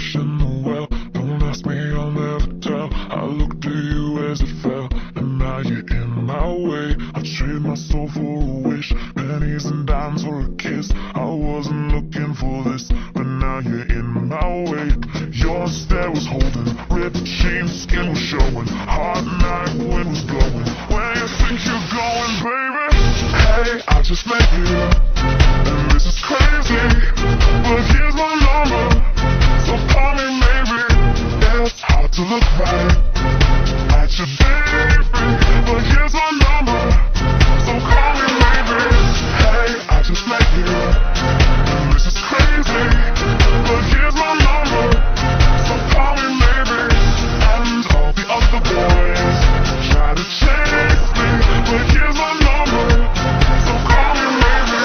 wishing the well. Don't ask me, I'll never tell. I looked to you as it fell, and now you're in my way. I trade my soul for a wish, pennies and dimes for a kiss. I wasn't looking for this, but now you're in my way. Your stare was holding, ripped jeans, skin was showing, hot night wind was blowing. Where you think you're going, baby? Hey, I just met you, and this is crazy, but here's my number, so call me maybe. It's hard to look right at your baby, but here's my number, so call me maybe. Hey, I just met you, and this is crazy, but here's my number, so call me maybe. And all the other boys try to chase me, but here's my number, so call me maybe.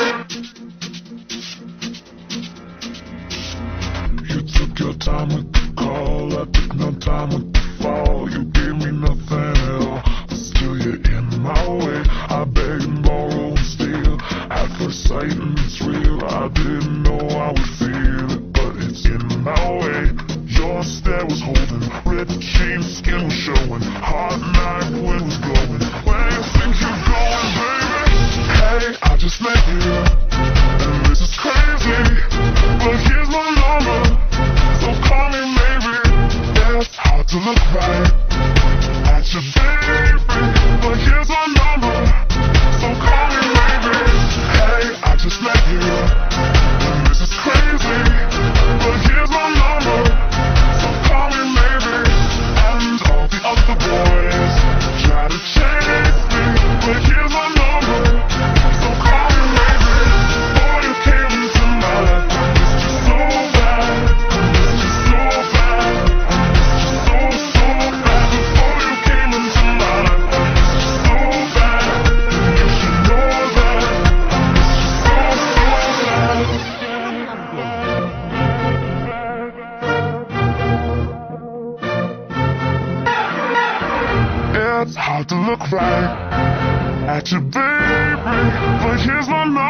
You took your time with the call, I took no time with the fall. You gave me nothing at all, but still you're in my way. I beg and borrow and steal at first sight, and it's real. I didn't know I would feel it, but it's in my way. Your stare was holding, ripped jeans, skin was showing, hot night wind was blowing. Where you think you're going, baby? Hey, I just met you, and this is crazy, but here's my number, so call me maybe. It's hard to look right at your baby, but here's my number, so call me maybe. Hey, I just met you, and this is crazy, but here's my number, so call me maybe. And all the other boys try to chase me, but here's my number, so call me maybe. Boy, you came into my life, I missed you so bad, I missed you so bad, I missed you so bad. Before you came into my life, I missed you so bad, and you should know that I missed you so bad. It's hard to look right at your baby, but here's my number.